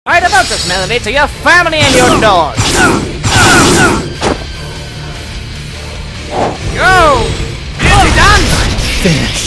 Right about this, Melody, to your family and your dog. Go! Is he done? Finish.